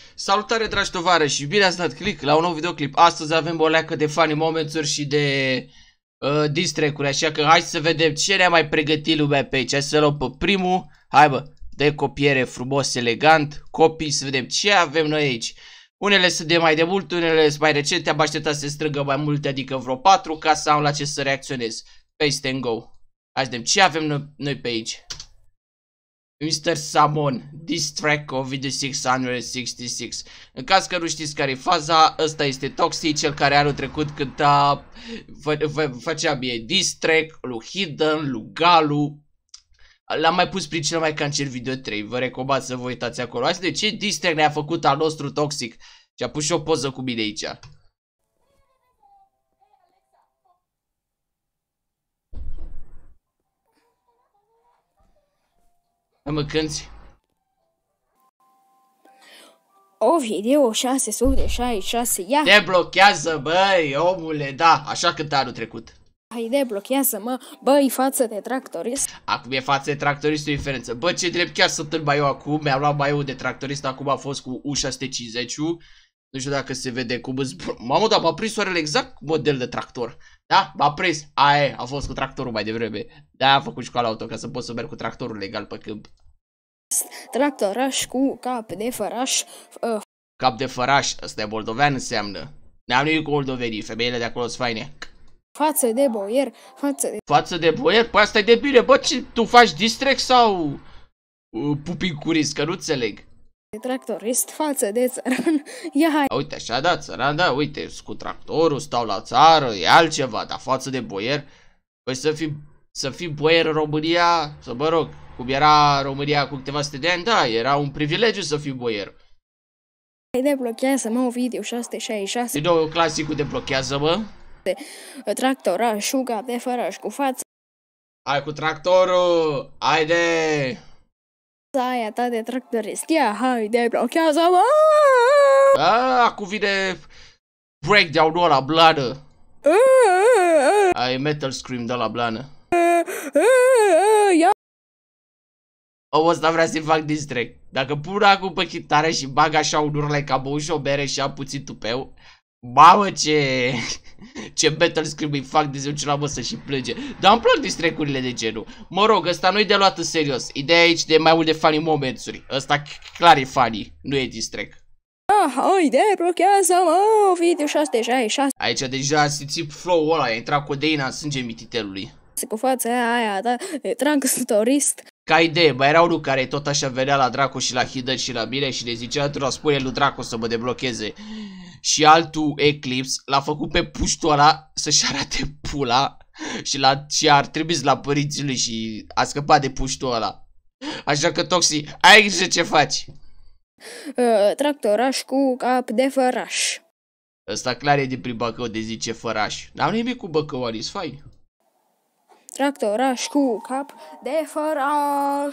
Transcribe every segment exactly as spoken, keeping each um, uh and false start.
Salutare dragi tovarăși, bine ați dat click la un nou videoclip. Astăzi avem o leacă de funny moments-uri și de uh, distrack-uri, așa că hai să vedem ce ne-a mai pregătit lumea pe aici. Hai să luăm pe primul, hai bă, de copiere frumos, elegant, copii, să vedem ce avem noi aici. Unele sunt de mai de mult, unele sunt mai recente, am așteptat să se strângă mai multe, adică vreo patru, ca să am la ce să reacționez. Paste and go. Hai să vedem ce avem noi, noi pe aici. mister Samon, Diss Track of video șase sute șaizeci și șase. În caz că nu știți care e faza, ăsta este Toxic, cel care anul trecut cânta, fă, fă, făcea bine Diss Track, lui Hidden, lui Galu. L-am mai pus prin cel mai cancer video trei, vă recomand să vă uitați acolo. Hai să vedem ce Diss Track ne-a făcut al nostru Toxic. Și a pus și o poză cu mine aici. Mă cânti? O video șase sute șaizeci și șase, ia! Te blochează, băi, omule, da, așa cânta anul trecut. Hai, deblochează-mă, băi, față de tractorist. Acum e față de tractorist o diferență. Bă, ce drept, chiar sunt în maiu acum, mi-am luat maiul de tractorist, acum a fost cu U șase sute cincizeci. Nu știu dacă se vede cum îți... Mamă, dar m-a prins soarele exact cu model de tractor. Da? M-a prins. Aia, a fost cu tractorul mai devreme. Da, am făcut școala auto ca să pot să merg cu tractorul legal pe câmp. Tractoraș cu cap de făraș. Uh. Cap de făraș, ăsta e moldovean înseamnă. N-am nimic cu moldovenii, femeile de acolo sunt faine. Față de boier, față de... Față de boier? Păi asta e de bine, bă, ce, tu faci distrack sau uh, pupincuris, că nu înțeleg. De tractorist, față de țăran, ia hai. Uite, așa da, țăran, da, uite, cu tractorul, stau la țară, e altceva, dar față de boier, păi să fii, să fii boier în România, să mă rog, cum era România cu câteva sute de ani, da, era un privilegiu să fii boier. Hai, deblochează-mă, o video șase sute șaizeci și șase. Din nou, clasicul deblochează-mă. Tractoraș cu cap de făraș cu față. Hai cu tractorul, haide! Aia ta de tractorist, ia, hai, deblochează-mă! A, acum vine breakdown-ul ăla, blană. Ai metal scream de la blană. O, ăsta vrea să-i fac distrack. Dacă pun acum pe chitară și bag așa un urle ca bău și o bere și am puțin tupeu. Mamă, ce... ce metal scream îi fac de ziua ce la măsă și plânge. Dar îmi plac distrack-urile de genul. Mă rog, ăsta nu-i de luat în serios. Ideea aici de mai mult de funny moments-uri. Ăsta clar e funny, nu e distrack. Ah, hai, deblochează-mă, video șase sute șaizeci și șase. Aici deja simți flow-ul ăla, a intrat codeina în sânge mititelului. Cu fața aia ta de tractorist. Ca idee, mai era unul care tot așa venea la Draco și la Hidden și la mine și le zicea într-o spune lui Draco să mă deblocheze. Și altul Eclipse l-a făcut pe puștul ăla să-și arate pula și, la, și ar trimis la părinții lui și a scăpat de puștul ăla. Așa că Toxi, ai grijă ce faci. Uh, tractoraș cu cap de făraș. Ăsta clar e din prin Bacău de zice făraș. N-am nimic cu băcăoanii, sunt faini. Tractoraș cu cap de făraș.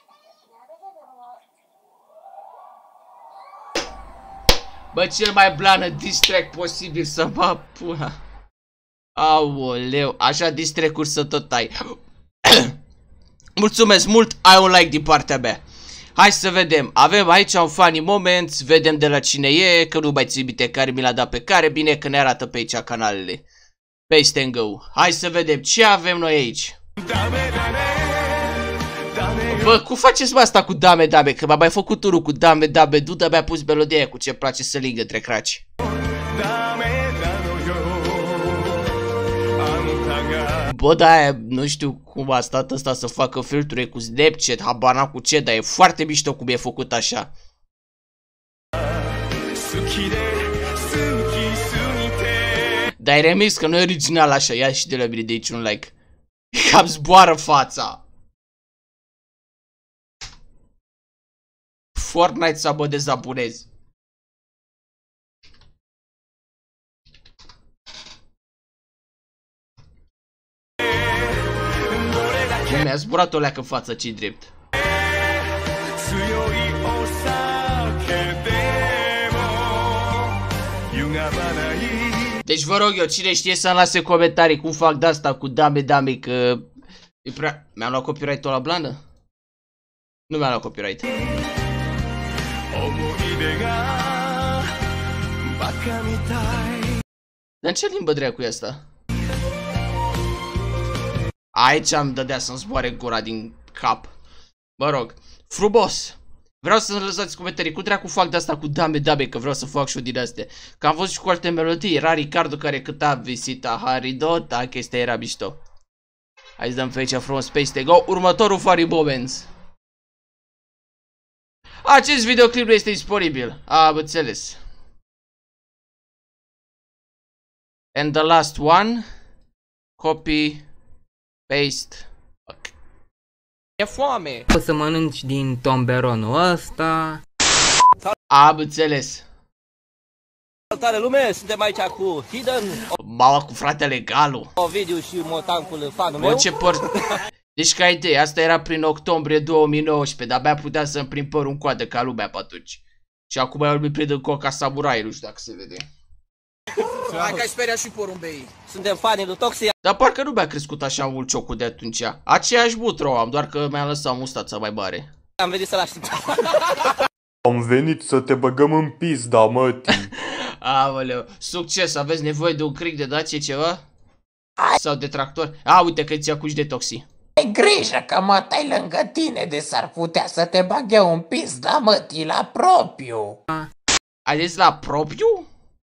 Bă, cel mai blană distrack posibil să mă pula. Aoleu, așa distrack-uri să tot ai. Mulțumesc mult, ai un like din partea mea. Hai să vedem, avem aici un funny moment, vedem de la cine e, că nu mai țin minte care mi l-a dat pe care, bine că ne arată pe aici canalele. Paste and go. Hai să vedem ce avem noi aici. Bă, cum faceți mă asta cu dame, dame? Că m-a mai făcut unul cu dame, dame, du-da, mi-a pus melodia aia cu ce place să lingă între craci. Bă, da, nu știu cum a stat ăsta să facă filtre cu Snapchat, habar n-am cu ce, dar e foarte mișto cum e făcut așa. Dar e remix, că nu e original așa, ia și de la mine de aici un like. Cam zboară fața. Fortnite să mă dezabonez. Mi-a zburat o leacă în față, ce-i drept. Deci vă rog eu, cine știe să-mi lase comentarii cum fac de-asta cu dame, dame, că... Prea... Mi-am luat copyright-ul la blană? Nu mi-am luat copyright. Dar în ce limbă dracu e asta? Aici am dădea să-mi zboare gura din cap. Mă rog, frumos. Vreau să ne lăsați comentarii. Cu dracu fac de asta cu dame dame, că vreau să fac și eu din astea. Că am văzut și cu alte melodii. Era Ricardo care cânta Visita Haridota, chestia era mișto. Hai să dăm pe aici frumos peste go. Următorul Funny Moments. Acest videoclip nu este disponibil. Am înțeles. And the last one. Copy. Paste. Okay. E foame. O să mănânci din tomberonul ăsta. Am înțeles. Salutare lume, suntem aici cu Hidden, Mama cu fratele Galu. Ovidiu și Motancul, fanul meu. Bă, ce păr... Deci ca idee, asta era prin octombrie două mii nouăsprezece, dar abia putea să-mi prind părul în coadă ca lumea pe atunci. Și acum eu îl prind în coca samurai, nu știu dacă se vede. Hai că ai speriat și porumbei. Suntem fanii lui Toxia. Dar parcă nu mi-a crescut așa mult ciocul de atunci. Aceeași butro am, doar că mi-a lăsat mustața mai mare. Am venit să-l așteptăm. Am venit să te băgăm în pizda, mătii. Aoleu, succes, aveți nevoie de un cric de dacie ceva? Sau de tractor? A, uite că ți acuși de Toxi. Ai grijă că mă tai lângă tine, de s-ar putea să te bag eu în pizda, mătii, la propriu. Ai zis la propriu?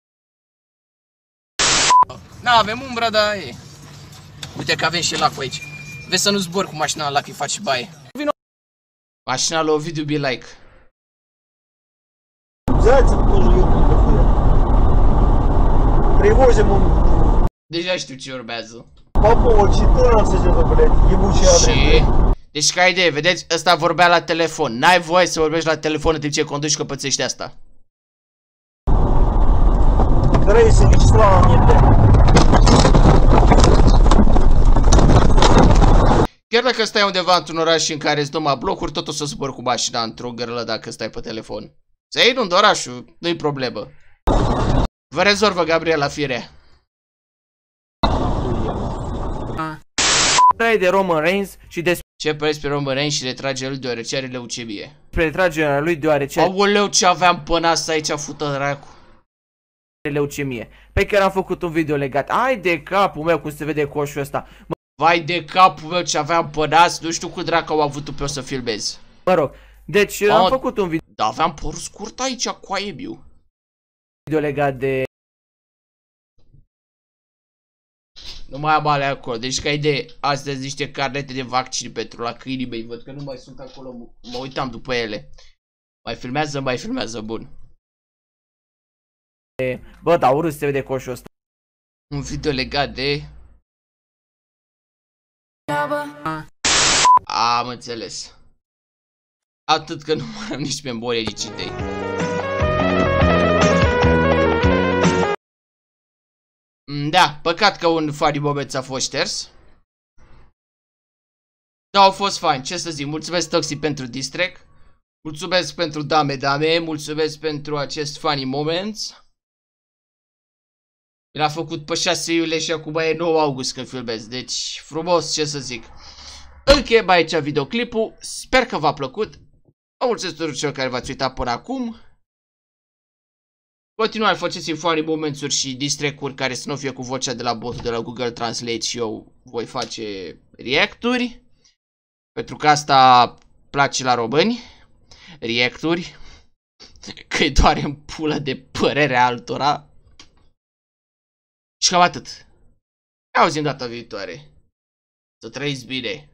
Na, avem umbra, dar e. Uite că avem și lacul aici. Vezi să nu zbor cu mașina la că îi faci baie. Vino. Mașina lui Ovidiu be like. Deja știu ce urmează. Și... Deci ca idee, vedeți? Ăsta vorbea la telefon. N-ai voie să vorbești la telefon în timp ce conduci că pățești asta. Chiar dacă stai undeva într-un oraș în care îți dă blocuri, tot o să zbori cu mașina într-o gărlă dacă stai pe telefon. Să iei unde orașul, nu-i problemă. Vă rezolvă Gabriela Firea. Dai de Roman Reigns și despre Ce părți pe Roman Reigns și retrage lui deoarece are leucemie. retragerea lui deoarece Aoleu, ce aveam până asta aici, fută dracu. are leucemie. Pe care am făcut un video legat. Ai de capul meu cum se vede coșul ăsta. Vai de capul meu ce aveam până azi, nu știu cu dracu au avut-o pe o să filmez. Mă rog, deci Oh, am făcut un video Da, aveam părul scurt aici, coaiebiu. legat de Nu mai am alea acolo, deci ca idee, astăzi niște carnete de vaccin pentru la câinii mei, văd că nu mai sunt acolo, mă uitam după ele. Mai filmează, mai filmează, bun. Bă, da, urât se vede coșul ăsta. Un video legat de... Am înțeles. Atât că nu mai am nici memorie, nici idei. Da, păcat că un funny moment a fost șters. Da, au fost fain, ce să zic, mulțumesc Toxi pentru distrack. Mulțumesc pentru dame dame, mulțumesc pentru acest funny moments. L-a făcut pe șase iulie și acum e nouă august când filmez, deci frumos, ce să zic. Încheiem aici videoclipul, sper că v-a plăcut. Vă mulțumesc tuturor celor care v-ați uitat până acum. Continuați, faceți-mi funny moments-uri și distrack-uri care să nu fie cu vocea de la botul de la Google Translate și eu voi face react-uri. Pentru că asta place la români. React-uri. Că-i doare în pulă de părerea altora. Și cam atât. Ne auzim data viitoare. Să trăiți bine.